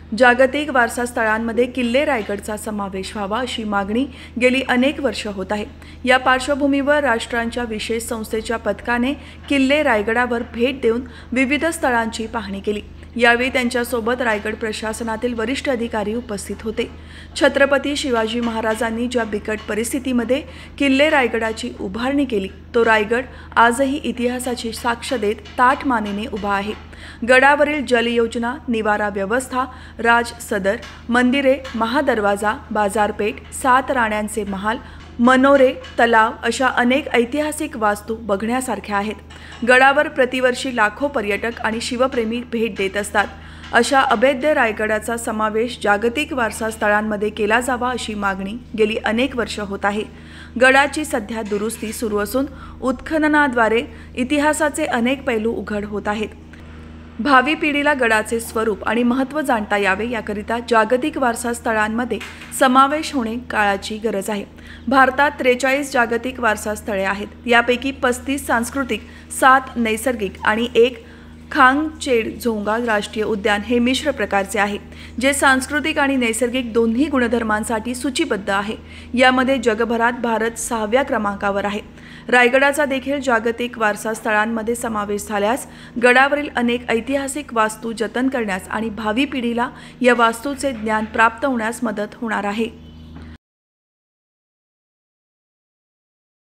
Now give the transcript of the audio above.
जागतिक वारसा स्थळांमध्ये किल्ले रायगडचा समावेश व्हावा अशी मागणी गेली अनेक वर्ष होत आहे। या पार्श्वभूमीवर राष्ट्रांच्या विशेष संस्थेच्या पथकाने किल्ले रायगडावर भेट देऊन विविध स्थळांची पाहणी केली। यावेळी त्यांच्यासोबत रायगड प्रशासनातील वरिष्ठ अधिकारी उपस्थित होते। छत्रपती शिवाजी महाराजांनी ज्या बिकट परिस्थितीमध्ये किल्ले रायगडाची उभारणी केली, तो रायगड आजही इतिहासाची साक्ष देत ताठ मानेने उभा आहे। गडावरील जलयोजना, निवारा व्यवस्था, राज सदर, मंदिरे, महादरवाजा, बाजारपेठ, 7 राण्यांचे महाल, मनोरे, तलाव अशा अनेक ऐतिहासिक वास्तू बघण्यासारख्या आहेत। गडावर प्रतिवर्षी लाखो पर्यटक आणि शिवप्रेमी भेट देत असतात। अशा अभेद्य रायगडाचा समावेश जागतिक वारसा स्थळांमध्ये केला जावा अशी मागणी गेली अनेक वर्ष होत आहे। गडाची सध्या दुरुस्ती सुरू असून उत्खननाद्वारे इतिहासाचे अनेक पैलू उघड होत आहेत। भावी पिढीला गडाचे स्वरूप आणि महत्त्व जाणता यावे याकरिता जागतिक वारसा स्थळांमध्ये समावेश होणे काळाची गरज आहे। भारतात 43 जागतिक वारसा स्थळे आहेत। यापैकी 35 सांस्कृतिक, 7 नैसर्गिक आणि 1 खांगचेडझोंगा राष्ट्रीय उद्यान हे मिश्र प्रकारचे आहे, जे सांस्कृतिक आणि नैसर्गिक दोन्ही गुणधर्मांसाठी सूचीबद्ध आहे। यामध्ये जगभरात भारत 6व्या क्रमांकावर आहे। रायगडाचा देखील जागतिक वारसा स्थळांमध्ये समावेश झाल्यास गडावरील अनेक ऐतिहासिक वास्तू जतन करण्यास आणि भावी पिढीला या वास्तूचे ज्ञान प्राप्त होण्यास मदत होणार आहे।